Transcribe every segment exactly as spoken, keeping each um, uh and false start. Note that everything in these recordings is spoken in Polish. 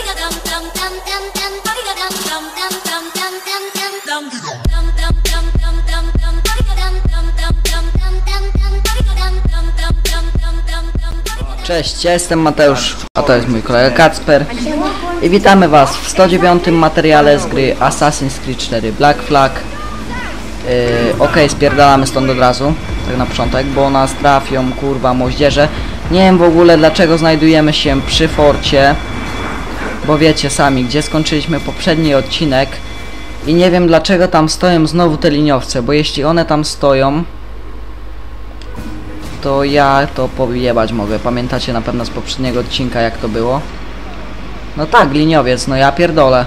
Cześć, ja jestem Mateusz, a to jest mój kolega Kacper i witamy was w sto dziewiątym materiale z gry Assassin's Creed cztery Black Flag. Yy, ok, spierdalamy stąd od razu, tak na początek, bo nas trafią, kurwa, moździerze. Nie wiem w ogóle dlaczego znajdujemy się przy forcie, bo wiecie sami, gdzie skończyliśmy poprzedni odcinek i nie wiem dlaczego tam stoją znowu te liniowce, bo jeśli one tam stoją, to ja to pojebać mogę. Pamiętacie na pewno z poprzedniego odcinka jak to było? No tak, liniowiec, no ja pierdolę.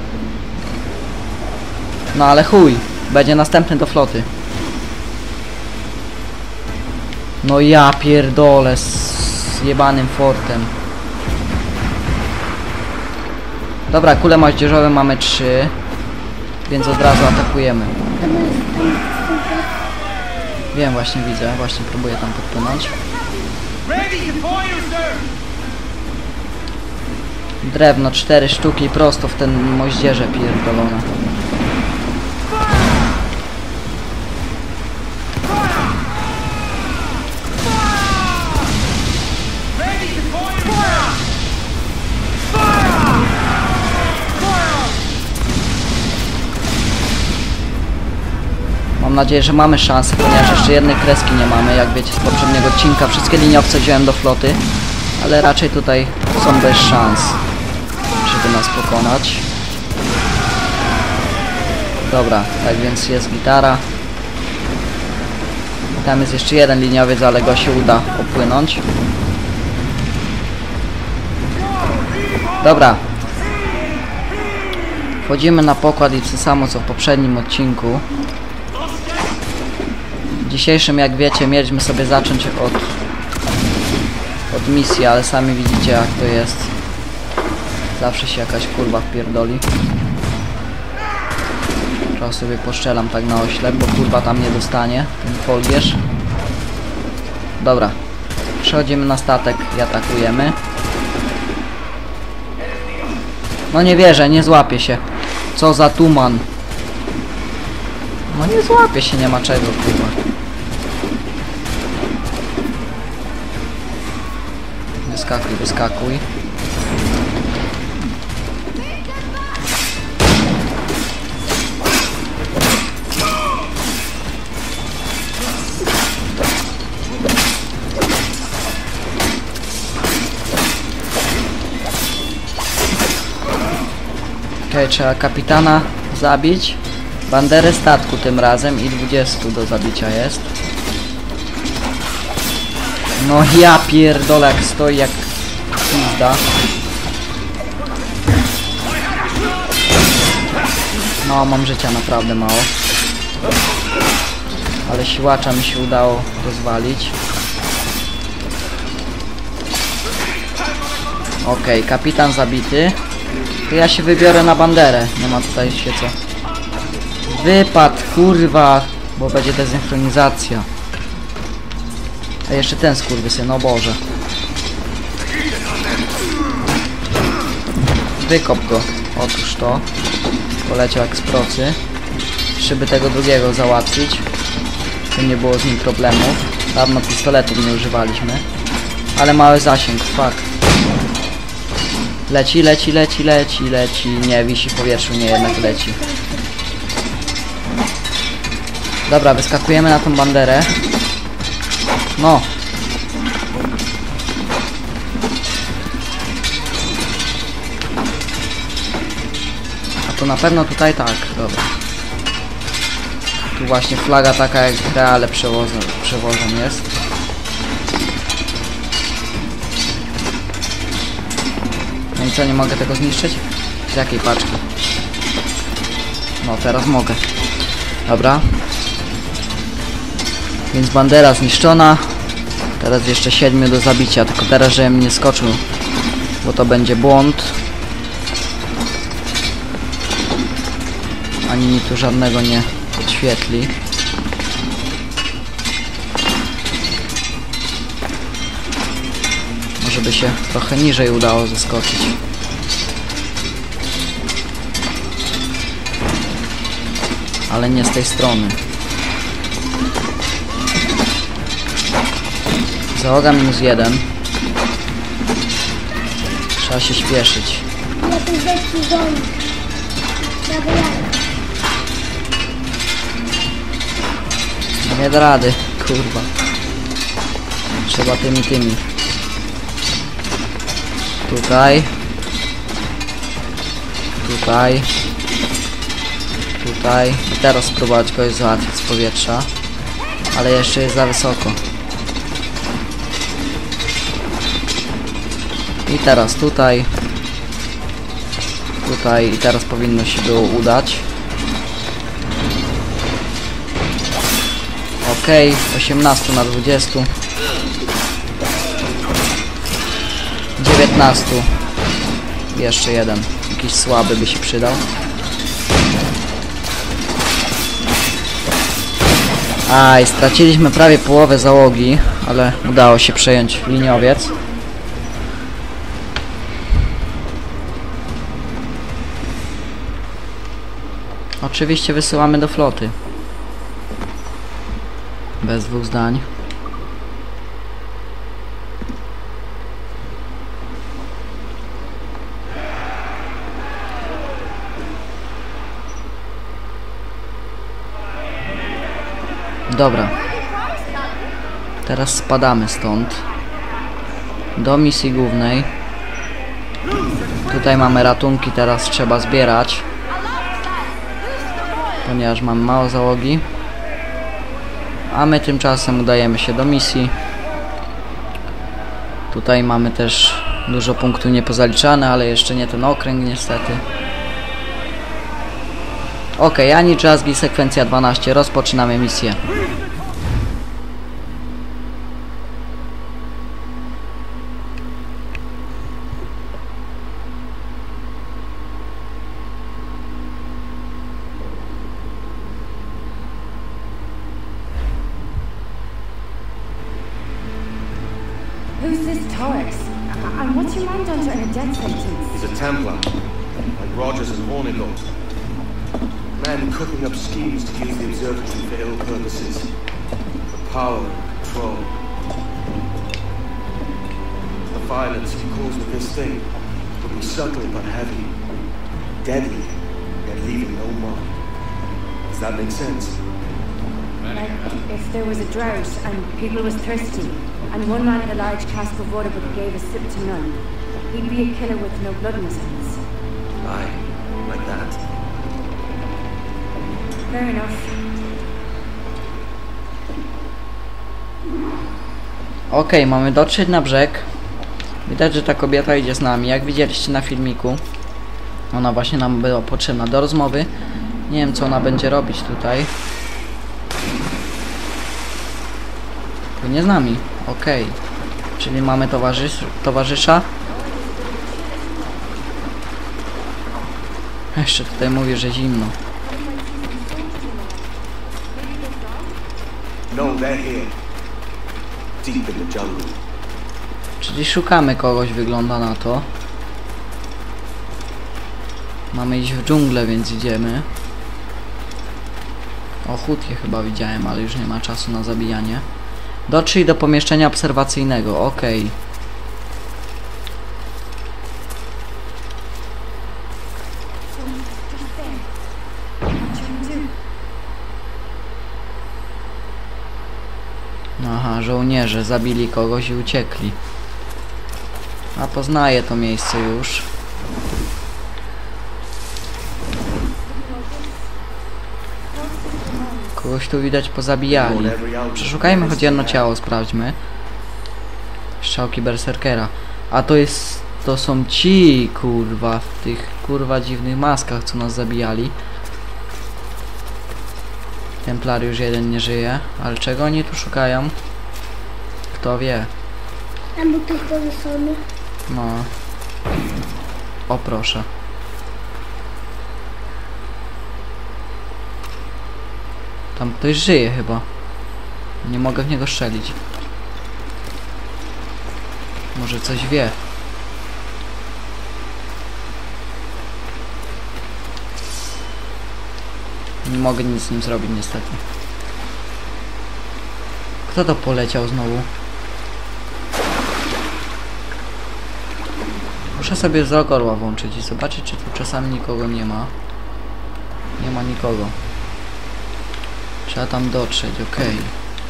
No ale chuj, będzie następny do floty. No ja pierdolę z jebanym fortem. Dobra, kule moździerzowe mamy trzy, więc od razu atakujemy. Wiem, właśnie widzę, właśnie próbuję tam podpłynąć. Drewno, cztery sztuki prosto w ten moździerze pierdolone. Mam nadzieję, że mamy szansę, ponieważ jeszcze jednej kreski nie mamy, jak wiecie z poprzedniego odcinka. Wszystkie liniowce wziąłem do floty, ale raczej tutaj są bez szans, żeby nas pokonać. Dobra, tak więc jest gitara. Tam jest jeszcze jeden liniowiec, ale go się uda opłynąć. Dobra. Wchodzimy na pokład i to samo co w poprzednim odcinku. W dzisiejszym, jak wiecie, mieliśmy sobie zacząć od, od misji, ale sami widzicie jak to jest. Zawsze się jakaś kurwa wpierdoli. Trochę sobie poszczelam tak na oślep, bo kurwa tam nie dostanie ten folgierz. Dobra, przechodzimy na statek i atakujemy. No nie wierzę, nie złapie się. Co za tuman. No nie złapie się, nie ma czego kurwa. Wyskakuj, wyskakuj. Okej, trzeba kapitana zabić. Banderę statku tym razem i dwudziestu do zabicia jest. No ja pierdolę jak stoi jak pizda. No mam życia naprawdę mało. Ale siłacza mi się udało rozwalić. Okej, okay, kapitan zabity. To ja się wybiorę na banderę. Nie ma tutaj się co. Wypad, kurwa, bo będzie desynchronizacja. A jeszcze ten skurwysyn, no Boże. Wykop go. Otóż to. Poleciał jak z procy. Żeby tego drugiego załatwić. Tu nie było z nim problemów. Dawno pistoletów nie używaliśmy. Ale mały zasięg, fuck. Leci, leci, leci, leci, leci. Nie, wisi w powietrzu, nie, jednak leci. Dobra, wyskakujemy na tą banderę. No. A to na pewno tutaj tak, dobra. Tu właśnie flaga taka jak reale przewożą, przewożą jest. No i co, nie mogę tego zniszczyć? Z jakiej paczki? No, teraz mogę. Dobra. Więc bandera zniszczona. Teraz jeszcze siedmiu do zabicia, tylko teraz żebym nie skoczył, bo to będzie błąd. Ani mi tu żadnego nie podświetli. Może by się trochę niżej udało zeskoczyć. Ale nie z tej strony. Załoga minus jeden. Trzeba się śpieszyć. Lepiej zejść do mnie. Dobra, Nie da rady, kurwa. Trzeba tymi, tymi. Tutaj. Tutaj. Tutaj. I teraz spróbować kogoś załatwić z powietrza. Ale jeszcze jest za wysoko. I teraz tutaj. Tutaj. I teraz powinno się było udać. Okej, okay, osiemnaście na dwadzieścia. dziewiętnaście. Jeszcze jeden. Jakiś słaby by się przydał. Aj, straciliśmy prawie połowę załogi, ale udało się przejąć liniowiec. Oczywiście wysyłamy do floty. Bez dwóch zdań. Dobra. Teraz spadamy stąd. Do misji głównej. Tutaj mamy ratunki, teraz trzeba zbierać. Ponieważ mamy mało załogi. A my tymczasem udajemy się do misji. Tutaj mamy też dużo punktów niepozaliczane, ale jeszcze nie ten okręg niestety. Ok, Ani Jazzgi, sekwencja dwanaście, rozpoczynamy misję. Who's this Taurus? And what's your mind under in a death sentence? He's a Templar, like Rogers and Hornigold. Men cooking up schemes to use the observatory for ill purposes. For power and control. The violence he calls with this thing will be subtle but heavy. Deadly, yet leaving no mark. Does that make sense? Like if there was a drought and people was thirsty, and one man had a large cask of water but gave a sip to none, he'd be a killer with no blood in his hands. Aye, like that. Fair enough. Okej, okay, mamy dotrzeć na brzeg. Widać, że ta kobieta idzie z nami. Jak widzieliście na filmiku, ona właśnie nam była potrzebna do rozmowy. Nie wiem, co ona będzie robić tutaj. Tylko nie z nami. Okej. Okay. Czyli mamy towarzys towarzysza. Jeszcze tutaj mówię, że zimno. No, they're here. Deep in the jungle. Czyli szukamy kogoś, wygląda na to. Mamy iść w dżunglę, więc idziemy. O, Hutję chyba widziałem, ale już nie ma czasu na zabijanie. Dotrzyj do pomieszczenia obserwacyjnego, okej. Okay. Aha, żołnierze zabili kogoś i uciekli. A poznaję to miejsce już. Kogoś tu widać pozabijali. Przeszukajmy choć jedno ciało, sprawdźmy. Strzałki berserkera. A to jest... to są ci, kurwa, w tych, kurwa, dziwnych maskach, co nas zabijali. Templariusz jeden nie żyje. Ale czego oni tu szukają? Kto wie. Tam był ktoś powieszony. No. O, proszę. Tam ktoś żyje chyba. Nie mogę w niego strzelić. Może coś wie. Nie mogę nic z nim zrobić niestety. Kto to poleciał znowu? Muszę sobie wzrok orła włączyć i zobaczyć, czy tu czasami nikogo nie ma. Nie ma nikogo. Trzeba tam dotrzeć, okej. Okay.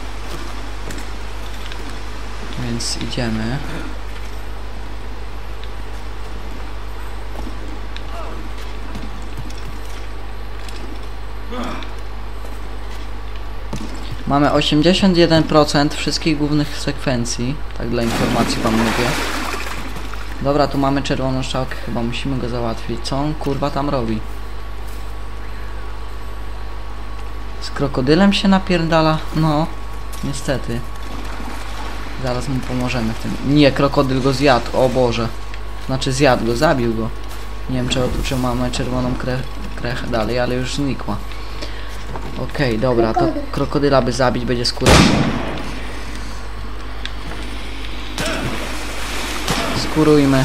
Więc idziemy. Mamy osiemdziesiąt jeden procent wszystkich głównych sekwencji. Tak dla informacji wam mówię. Dobra, tu mamy czerwoną strzałkę, chyba musimy go załatwić. Co on kurwa tam robi? Z krokodylem się napierdala? No, niestety. Zaraz mu pomożemy w tym. Nie, krokodyl go zjadł, o Boże. Znaczy zjadł go, zabił go. Nie wiem czego tu czy mamy czerwoną krech, krechę dalej, ale już znikła. Okej, okay, dobra, to krokodyla by zabić, będzie skóra. Skórujmy.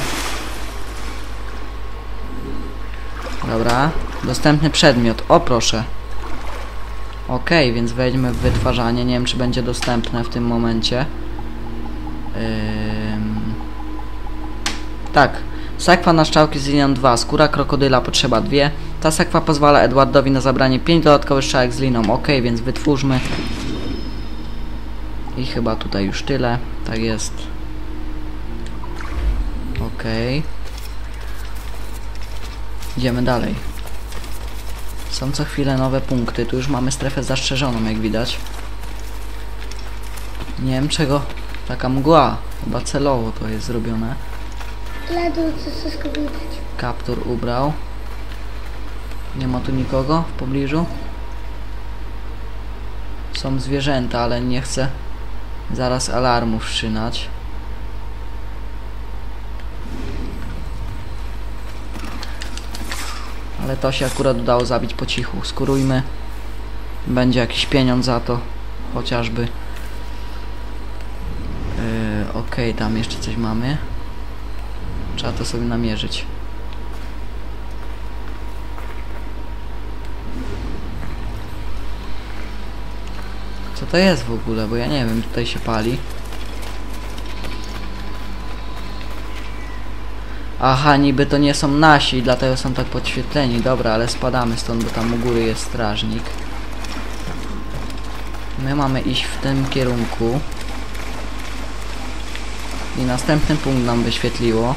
Dobra, dostępny przedmiot, o proszę. Okej, okay, więc wejdźmy w wytwarzanie, nie wiem czy będzie dostępne w tym momencie. Ym... Tak, sakwa na strzałki z linią dwa, skóra krokodyla potrzeba dwie. Ta sakwa pozwala Edwardowi na zabranie pięć dodatkowych strzałek z liną. Ok, więc wytwórzmy. I chyba tutaj już tyle. Tak jest. Ok. Idziemy dalej. Są co chwilę nowe punkty. Tu już mamy strefę zastrzeżoną, jak widać. Nie wiem czego taka mgła. Chyba celowo to jest zrobione. Kaptur ubrał. Nie ma tu nikogo w pobliżu. Są zwierzęta, ale nie chcę zaraz alarmu wszczynać. Ale to się akurat udało zabić po cichu. Skórujmy. Będzie jakiś pieniądz za to. Chociażby. Yy, Okej, okay, tam jeszcze coś mamy. Trzeba to sobie namierzyć. Co to jest w ogóle? Bo ja nie wiem, tutaj się pali. Aha, niby to nie są nasi, dlatego są tak podświetleni. Dobra, ale spadamy stąd, bo tam u góry jest strażnik. My mamy iść w tym kierunku. I następny punkt nam wyświetliło.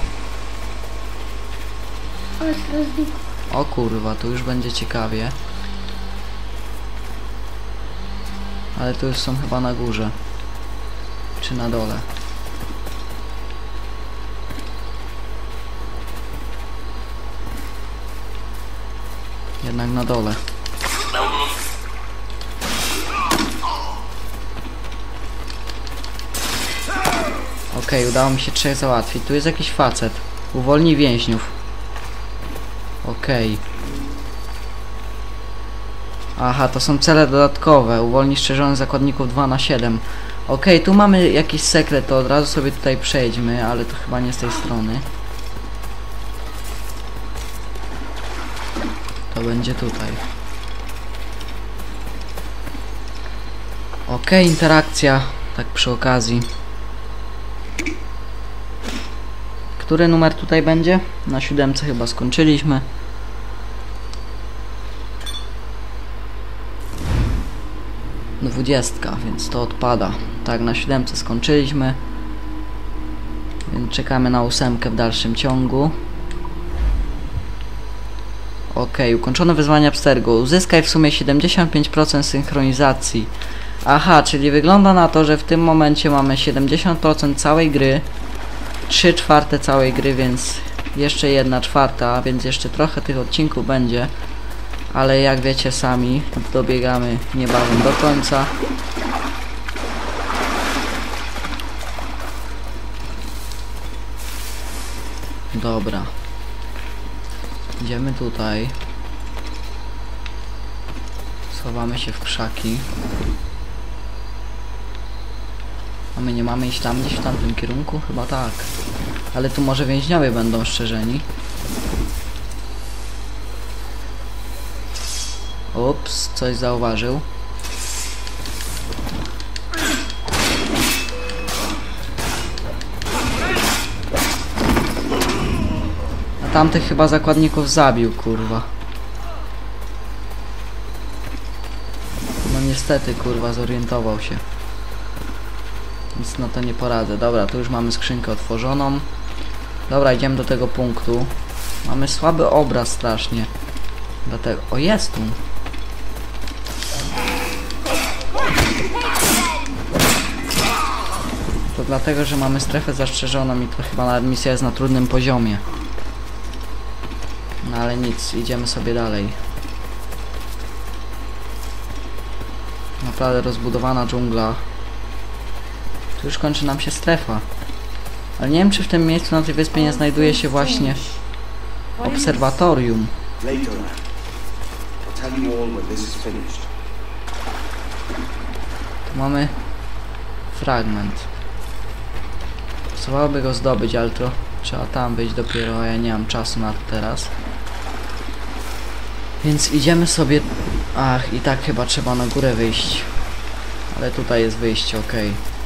O kurwa, tu już będzie ciekawie. Ale tu już są chyba na górze. Czy na dole. Jednak na dole. Okej, okay, udało mi się trzech załatwić. Tu jest jakiś facet. Uwolnij więźniów. Okej. Okay. Aha, to są cele dodatkowe. Uwolnij strzeżonych zakładników dwa na siedem. Okej, okay, tu mamy jakiś sekret, to od razu sobie tutaj przejdźmy, ale to chyba nie z tej strony. To będzie tutaj. Okej, okay, interakcja. Tak przy okazji. Który numer tutaj będzie? Na siódemce chyba skończyliśmy. Dwudziestka, więc to odpada. Tak, na siódemce skończyliśmy. Więc czekamy na ósemkę w dalszym ciągu. Ok, ukończone wyzwanie Abstergo. Uzyskaj w sumie siedemdziesiąt pięć procent synchronizacji. Aha, czyli wygląda na to, że w tym momencie mamy siedemdziesiąt procent całej gry. trzy czwarte całej gry, więc jeszcze jedna czwarta, więc jeszcze trochę tych odcinków będzie. Ale jak wiecie sami, dobiegamy niebawem do końca. Dobra. Idziemy tutaj. Schowamy się w krzaki. A my nie mamy iść tam gdzieś w tamtym kierunku? Chyba tak. Ale tu może więźniowie będą strzeżeni. Ups, coś zauważył. A tamtych chyba zakładników zabił, kurwa. No niestety, kurwa, zorientował się. Nic na to nie poradzę. Dobra, tu już mamy skrzynkę otworzoną. Dobra, idziemy do tego punktu. Mamy słaby obraz strasznie. Dlatego... O, jest tu. To dlatego, że mamy strefę zastrzeżoną i to chyba nawet misja jest na trudnym poziomie. No ale nic, idziemy sobie dalej. Naprawdę rozbudowana dżungla. Tu już kończy nam się strefa. Ale nie wiem, czy w tym miejscu na tej wyspie nie znajduje się właśnie obserwatorium. Tu mamy fragment. Pasowałoby go zdobyć, ale to trzeba tam być dopiero, a ja nie mam czasu na to teraz. Więc idziemy sobie... Ach, i tak chyba trzeba na górę wyjść. Ale tutaj jest wyjście, ok.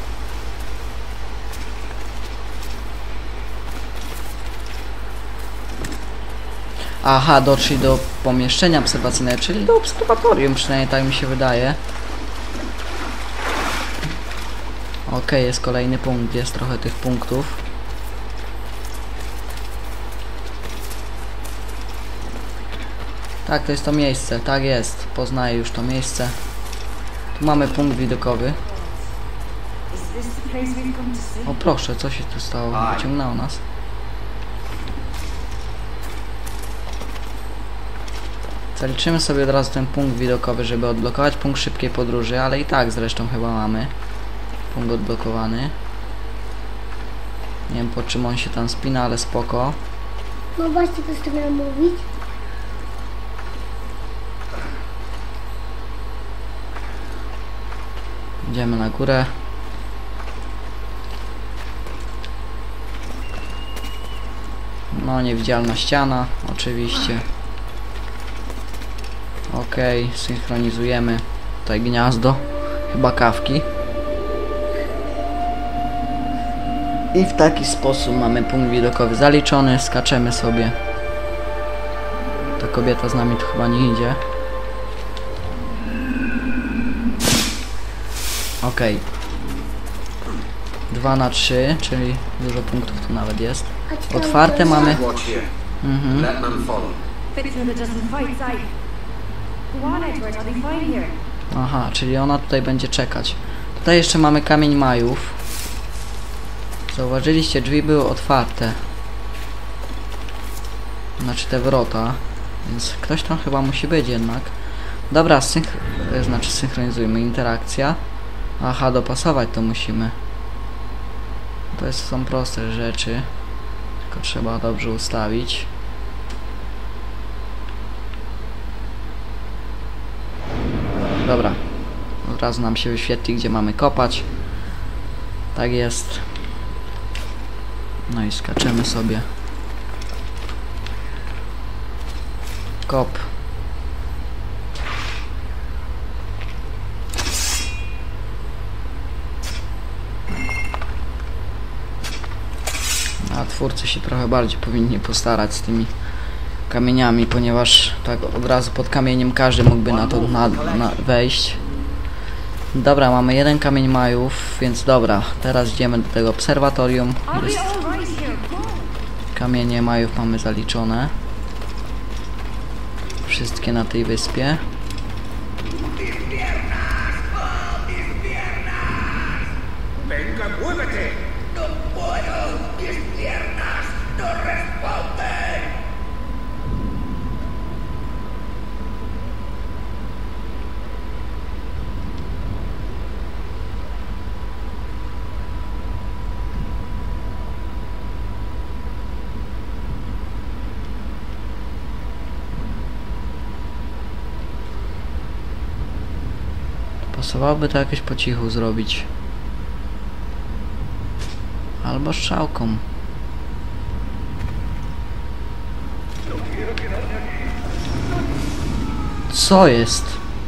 Aha, doszli do pomieszczenia obserwacyjnego, czyli do obserwatorium, przynajmniej tak mi się wydaje. Ok, jest kolejny punkt, jest trochę tych punktów. Tak, to jest to miejsce, tak jest, poznaję już to miejsce. Tu mamy punkt widokowy. O proszę, co się tu stało? Wyciągnęło nas. Zaliczymy sobie od razu ten punkt widokowy, żeby odblokować punkt szybkiej podróży, ale i tak zresztą chyba mamy punkt odblokowany. Nie wiem, po czym on się tam spina, ale spoko. No właśnie, to co miałem mówić. Idziemy na górę. No, niewidzialna ściana, oczywiście. Ok, synchronizujemy tutaj gniazdo, chyba kawki. I w taki sposób mamy punkt widokowy zaliczony, skaczemy sobie. Ta kobieta z nami tu chyba nie idzie. Ok. dwa na trzy, czyli dużo punktów tu nawet jest. Otwarte mamy. Mhm. Aha, czyli ona tutaj będzie czekać. Tutaj jeszcze mamy kamień majów. Zauważyliście, drzwi były otwarte. Znaczy te wrota. Więc ktoś tam chyba musi być jednak. Dobra, synch znaczy synchronizujmy. Interakcja. Aha, dopasować to musimy. To jest, są proste rzeczy. Tylko trzeba dobrze ustawić. Dobra. Od razu nam się wyświetli, gdzie mamy kopać. Tak jest. No i skaczemy sobie. Kop. A twórcy się trochę bardziej powinni postarać z tymi kamieniami, ponieważ tak od razu pod kamieniem każdy mógłby na to na, na wejść. Dobra, mamy jeden kamień majów, więc dobra, teraz idziemy do tego obserwatorium. Jest... Kamienie majów mamy zaliczone. Wszystkie na tej wyspie. Pasowałoby to jakoś po cichu zrobić. Albo strzałką. Co jest?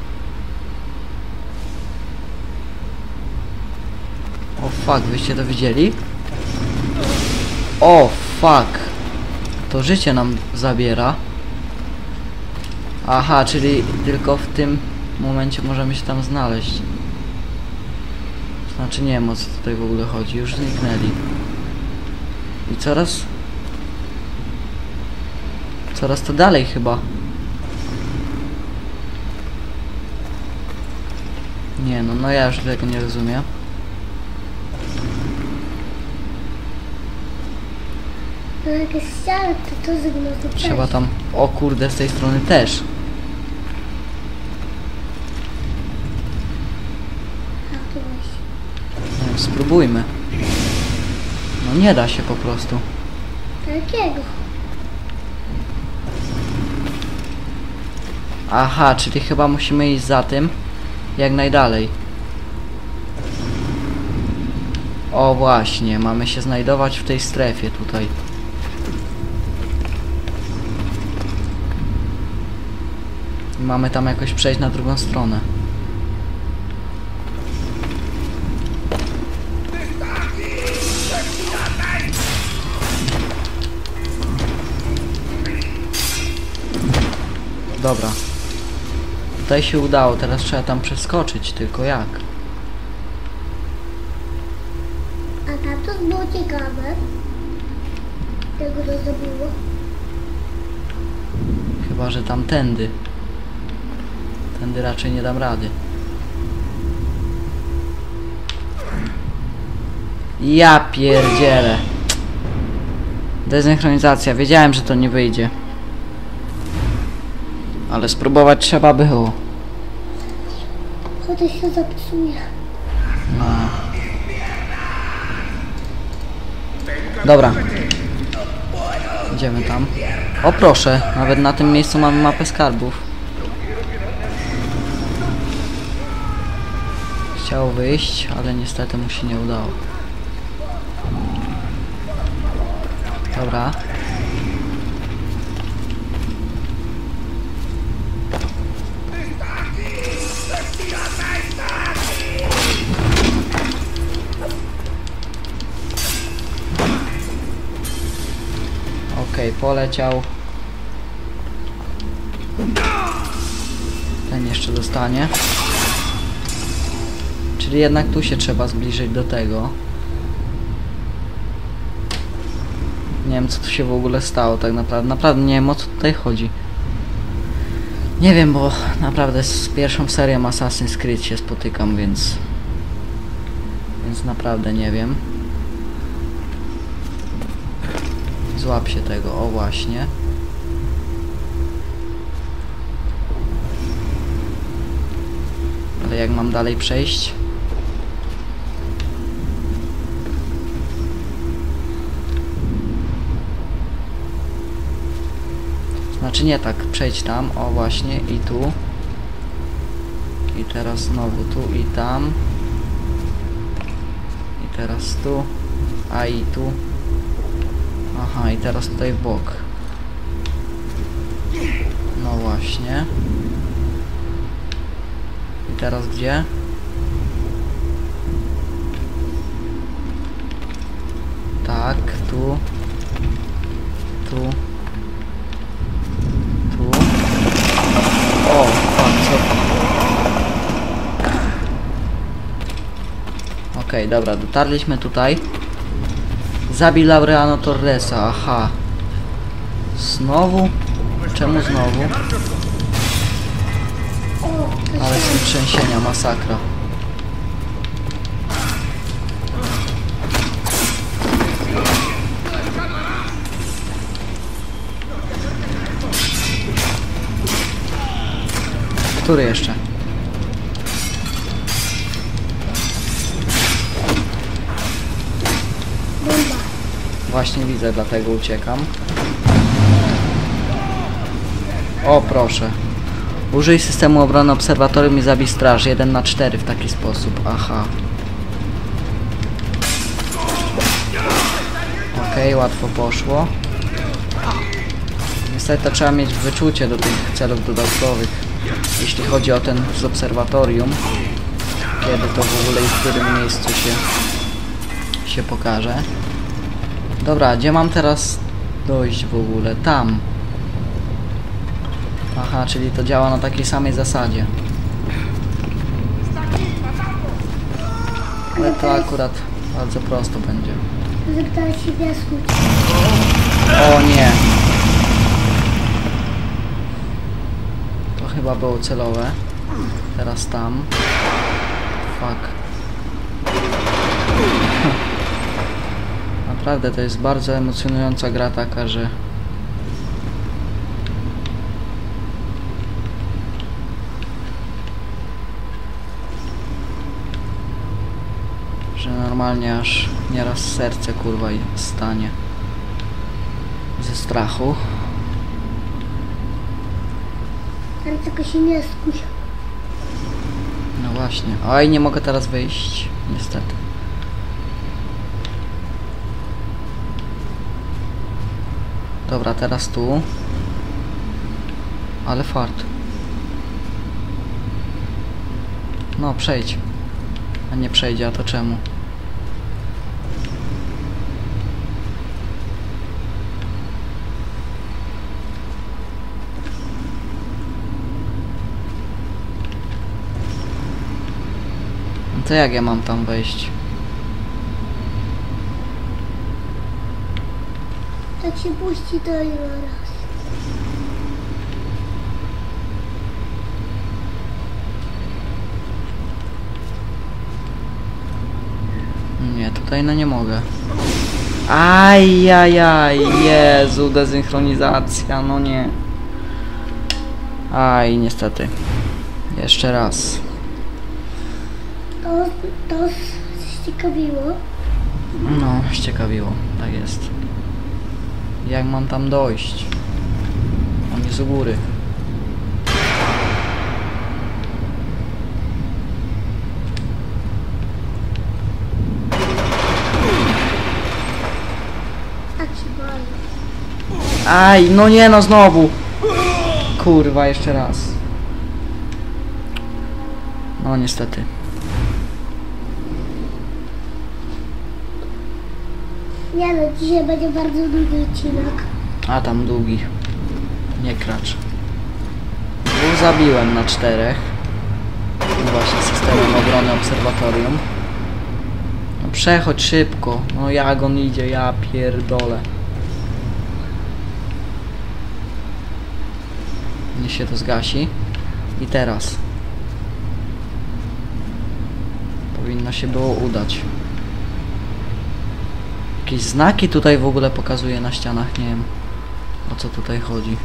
O fuck, wyście to widzieli? O fuck. To życie nam zabiera. Aha, czyli tylko w tym momencie możemy się tam znaleźć. Znaczy nie wiem, o co tutaj w ogóle chodzi. Już zniknęli. I coraz... Coraz to dalej chyba. Nie no, no ja już tego nie rozumiem. No jakieś ściany, to to zygnotu Trzeba tam... O kurde, z tej strony też. A tu właśnie. Nie wiem, spróbujmy. No nie da się po prostu. Takiego. Aha, czyli chyba musimy iść za tym jak najdalej. O właśnie, mamy się znajdować w tej strefie tutaj. I mamy tam jakoś przejść na drugą stronę. Dobra. Tutaj się udało, teraz trzeba tam przeskoczyć, tylko jak? A tam to było ciekawe. Tego to zrobiło. Chyba, że tamtędy. Tędy raczej nie dam rady. Ja pierdzielę. Desynchronizacja. Wiedziałem, że to nie wyjdzie. Ale spróbować trzeba było. Choć się zapsuje. No. Dobra. Idziemy tam. O proszę, nawet na tym miejscu mamy mapę skarbów. Chciał wyjść, ale niestety mu się nie udało. Dobra. Okej, okay, poleciał. Ten jeszcze dostanie. Czyli jednak tu się trzeba zbliżyć do tego. Nie wiem, co tu się w ogóle stało tak naprawdę. Naprawdę nie wiem, o co tutaj chodzi. Nie wiem, bo naprawdę z pierwszą serią Assassin's Creed się spotykam, więc... Więc naprawdę nie wiem. Złap się tego, o właśnie. Ale jak mam dalej przejść? Znaczy nie tak, przejdź tam, o właśnie, i tu. I teraz znowu tu i tam. I teraz tu. A i tu. Aha, i teraz tutaj w bok. No właśnie. I teraz gdzie? Tak, tu. Tu. Tu. O, fuck, co to? Okej, okay, dobra, dotarliśmy tutaj. Zabił Laureano Torresa, aha. Znowu? Czemu znowu? Ale są trzęsienia, masakra. Który jeszcze? Właśnie widzę, dlatego uciekam. O proszę. Użyj systemu obrony obserwatorium i zabij straż. jeden na cztery w taki sposób. Aha. Okej, okay, łatwo poszło. Niestety to trzeba mieć wyczucie do tych celów dodatkowych. jeśli chodzi o ten z obserwatorium, kiedy to w ogóle i w którym miejscu się, się pokaże. Dobra, gdzie mam teraz dojść w ogóle? Tam. Aha, czyli to działa na takiej samej zasadzie. Ale to akurat bardzo prosto będzie. Zapytałeś się piasku. O nie. To chyba było celowe. Teraz tam. Fuck. Naprawdę to jest bardzo emocjonująca gra taka, że... że normalnie aż nieraz serce kurwa i stanie ze strachu. Ale tylko się nie skuś. No właśnie. Oj, nie mogę teraz wyjść. Niestety. Dobra, teraz tu. Ale fart. No, przejdź. A nie przejdzie, a to czemu? No to jak ja mam tam wejść? Jak się puści, to ile raz. Nie, tutaj no nie mogę. Ajajaj, Jezu, desynchronizacja, no nie. Aj, niestety. Jeszcze raz. To, to ciekawiło. No, ściekawiło, tak jest. Jak mam tam dojść? On jest u góry. Tak się boję. Aj, no nie, no znowu. Kurwa, jeszcze raz. No niestety. Nie no, dzisiaj będzie bardzo długi odcinek. A tam długi. Nie kracz. Dwóch zabiłem na czterech. Właśnie systemem obrony obserwatorium. No przechodź szybko. No jak on idzie, ja pierdolę. Niech się to zgasi. I teraz. Powinno się było udać. Jakieś znaki tutaj w ogóle pokazuje na ścianach, nie wiem o co tutaj chodzi.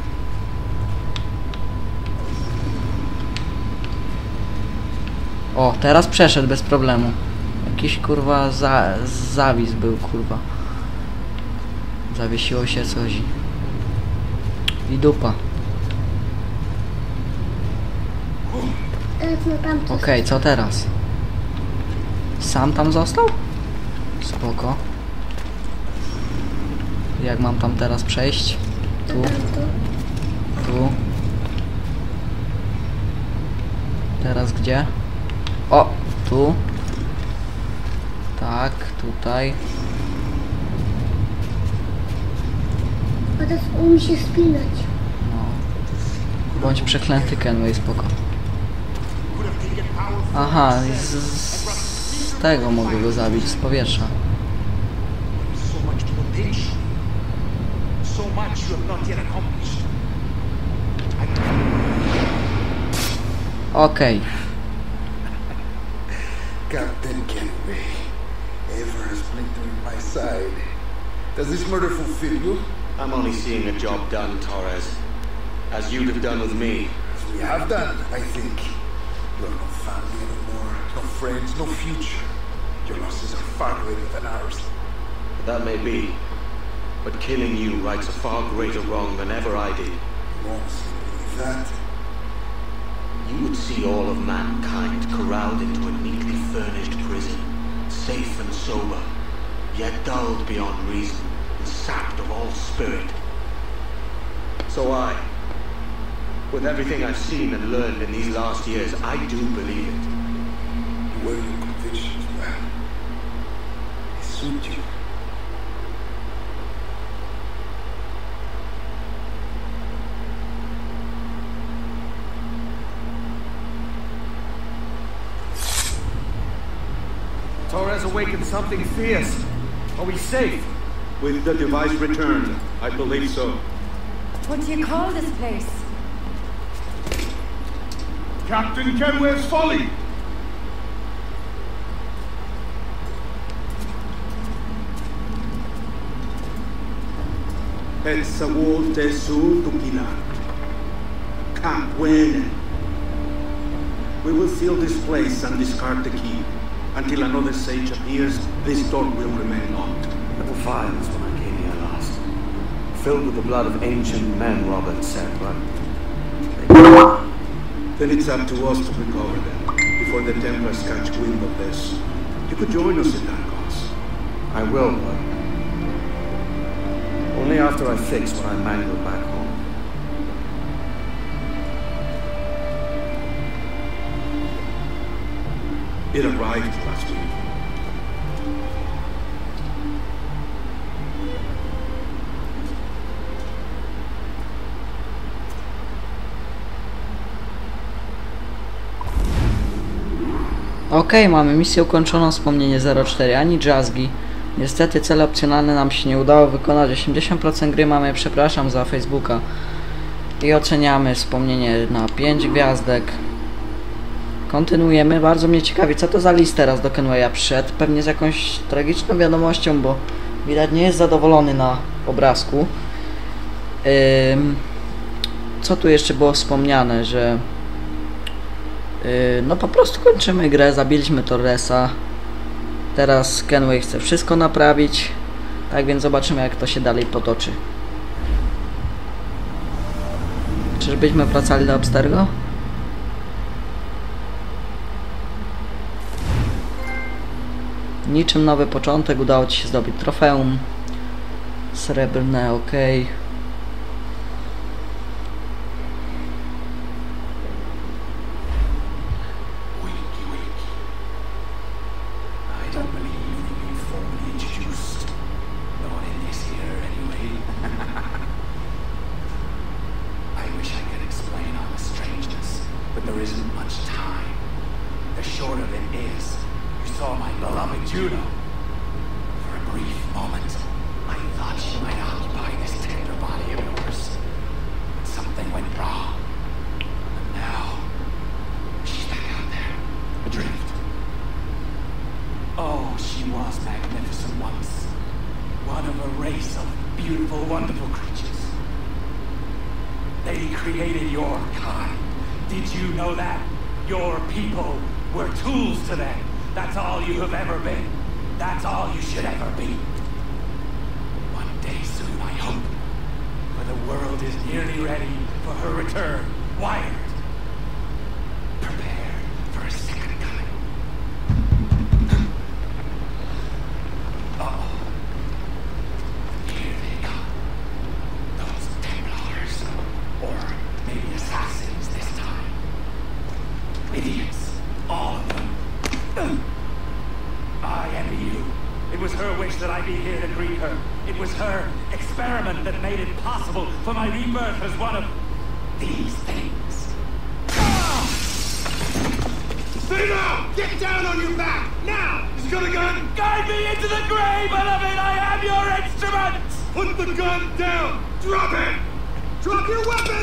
O, teraz przeszedł bez problemu. Jakiś kurwa za, zawis był, kurwa. Zawiesiło się coś. I dupa. Teraz na tamto. Okej, co teraz? Sam tam został? Spoko. Jak mam tam teraz przejść? Tu, Na tamto. tu. Teraz gdzie? O, tu. Tak, tutaj. A teraz umie się spinać. No. Bądź przeklęty Kenway, spoko. Aha, z, z tego mogę go zabić, z powietrza. So much potential. So much you have not yet accomplished. Okej. Captain Kenway, ever splintering my side. Does this murder fulfill you? I'm only seeing a job done, Torres. As you'd have done with me. As we have done, I think. You're no family anymore, no friends, no future. Your losses are far greater than ours. That may be. But killing you rights a far greater wrong than ever I did. You honestly believe that? You would see all of mankind corralled into a neatly furnished prison, safe and sober, yet dulled beyond reason and sapped of all spirit. So I, With everything I've seen and learned in these last years, I do believe it. You wear your convictions well. They suit you. Torres awakened something fierce. Are we safe? With the device returned, I believe so. What do you call this place? Captain Kenware's Folly! El Sabor de Su Tukila. Camp Wayne. We will seal this place and discard the key. Until another sage appears, this door will remain locked. There were files when I came here last. Filled with the blood of ancient men, Robert said, but... Then it's up to us to recover them, before the Templars catch wind of this. You could join us in that cause. I will, but... only after I fix what I mangled back home. It arrived last week. Okej, okay, mamy misję ukończoną, wspomnienie zero cztery, ani jazzgi. Niestety cele opcjonalne nam się nie udało wykonać, osiemdziesiąt procent gry mamy, przepraszam za Facebooka. I oceniamy wspomnienie na pięć gwiazdek. Kontynuujemy, bardzo mnie ciekawi, co to za list teraz do Kenwaya przyszedł, pewnie z jakąś tragiczną wiadomością, bo widać nie jest zadowolony na obrazku. Ym, co tu jeszcze było wspomniane, że yy, no po prostu kończymy grę, zabiliśmy Torresa. Teraz Kenway chce wszystko naprawić, tak więc zobaczymy, jak to się dalej potoczy. Czyżbyśmy wracali do Abstergo? Niczym nowy początek, udało Ci się zdobyć trofeum srebrne, ok. That I be here to greet her. It was her experiment that made it possible for my rebirth as one of these things. Ah! Stay down! Get down on your back! Now! He's got a gun! Guide me into the grave, beloved! I am your instrument! Put the gun down! Drop it! Drop your weapon!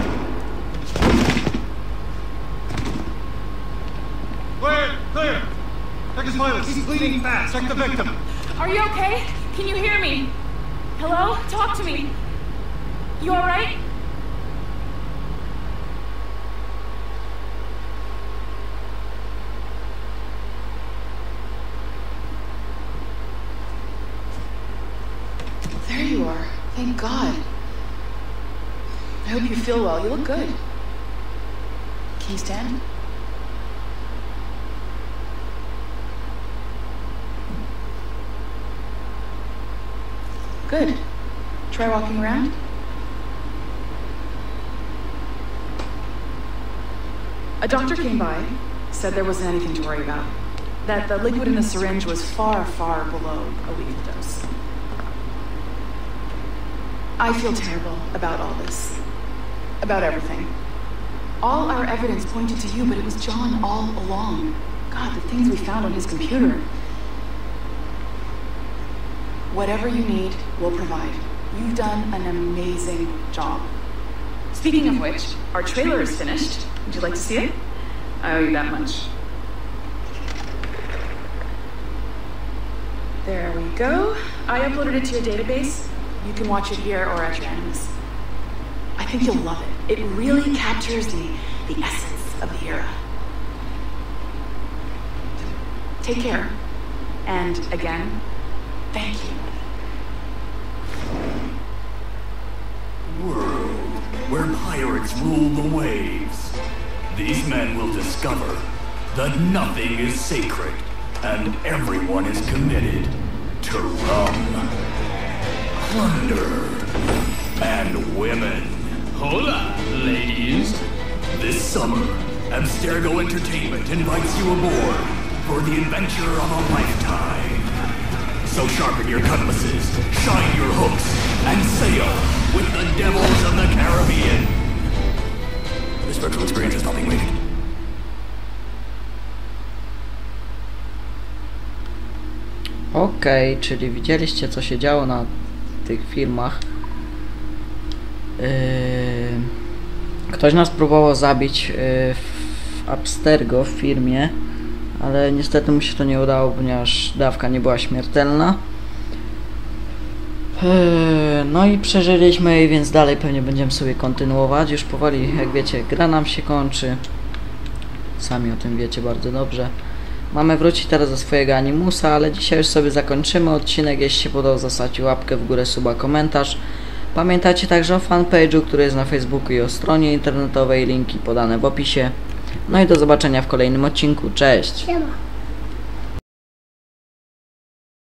Clear! Clear! Check his vitals. He's bleeding fast. Check the victim. Are you okay? Can you hear me? Hello? Talk to me. You alright? There you are. Thank God. I hope you feel well. You look good. Can you stand? Good. Try walking around. A doctor came by, said there wasn't anything to worry about. That the liquid in the syringe was far, far below a lethal dose. I feel terrible about all this. About everything. All our evidence pointed to you, but it was John all along. God, the things we found on his computer. Whatever you need, we'll provide. You've done an amazing job. Speaking of which, our trailer is finished. Would you like to see it? I owe you that much. There we go. I uploaded it to your database. You can watch it here or at your enemies. I think you'll love it. It really captures the, the essence of the era. Take care. And again, thank you. World where pirates rule the waves. These men will discover that nothing is sacred and everyone is committed to rum, plunder, and women. Hola, ladies. This summer, Abstergo Entertainment invites you aboard for the adventure of a lifetime. So sharpen your cutlasses, shine your hooks, and sail with the devils of the Caribbean. This virtual experience is not being rated. Okej, okay, czyli widzieliście, co się działo na tych filmach. Yy, ktoś nas próbował zabić yy, w Abstergo w firmie, ale niestety mu się to nie udało, ponieważ dawka nie była śmiertelna. Yy, no i przeżyliśmy, więc dalej pewnie będziemy sobie kontynuować. Już powoli, jak wiecie, gra nam się kończy. Sami o tym wiecie bardzo dobrze. Mamy wrócić teraz do swojego Animusa, ale dzisiaj już sobie zakończymy odcinek. Jeśli się podobał, zostawcie łapkę w górę, suba, komentarz. Pamiętajcie także o fanpage'u, który jest na Facebooku i o stronie internetowej, linki podane w opisie. No i do zobaczenia w kolejnym odcinku. Cześć! Siema.